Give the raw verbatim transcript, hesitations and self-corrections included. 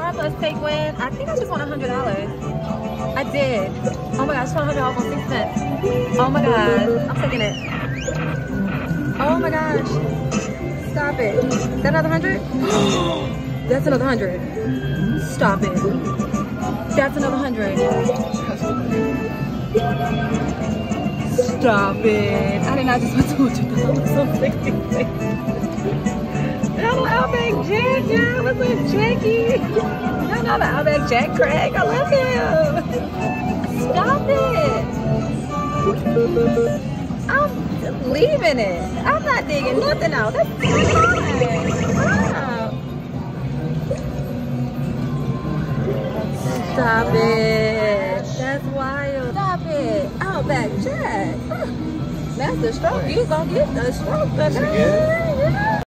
seventy-five plus take when? I think I just won a hundred dollars. I did. Oh my gosh, I won a hundred dollars on six cents. Oh my god, I'm taking it. Oh my gosh. Stop it. Is that another hundred? That's another hundred. Stop it. That's another hundred. Stop it. I did not just win two hundred dollars on sixty-six. Hello, Outback Jack. Yeah, what's up, Jackie? Y'all know the Outback Jack Craig. I love him. Stop it. I'm leaving it. I'm not digging nothing out. That's fine. Stop it. That's wild. Stop it. Outback Jack. That's the stroke. You gonna get the stroke tonight.